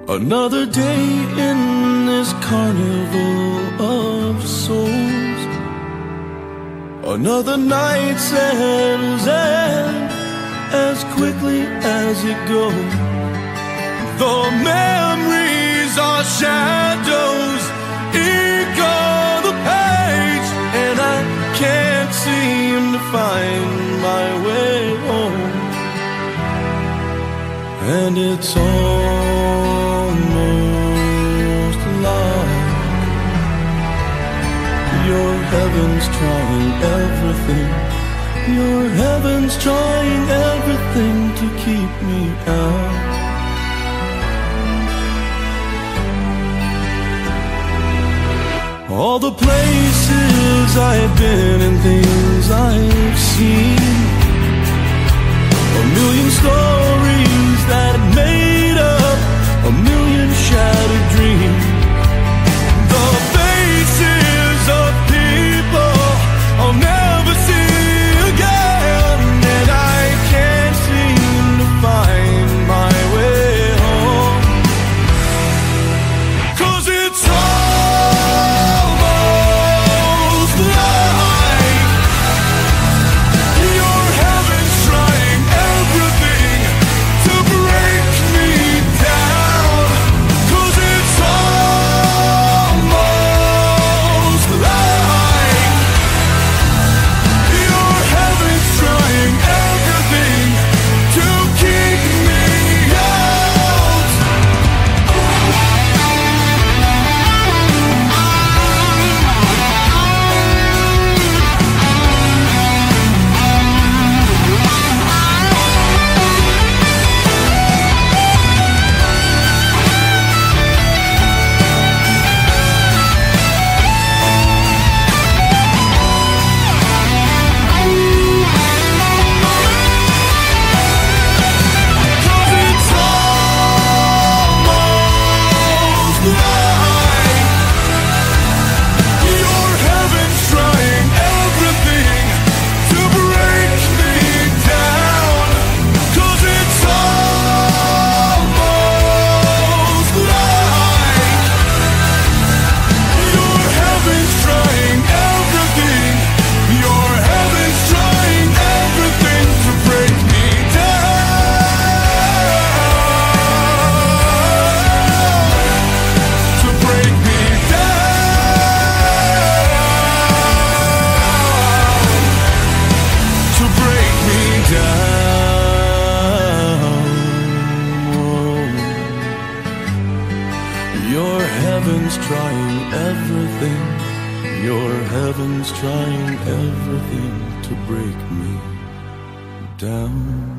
Another day in this carnival of souls. Another night settles in as quickly as it goes. The memories are shadows, ink on the page, and I can't seem to find my way home. And it's almost like your heaven's trying everything. Your heaven's trying everything to keep me out. All the places I've been and things I've seen, a million stories that made up a million shattered dreams. The faces of people I'll never see again, and I can't seem to find my way home. 'Cause it's almost like your heaven's trying everything to break me down. 'Cause it's almost like your heaven's trying everything to keep me out. Your heaven's trying everything. Your heaven's trying everything to break me down.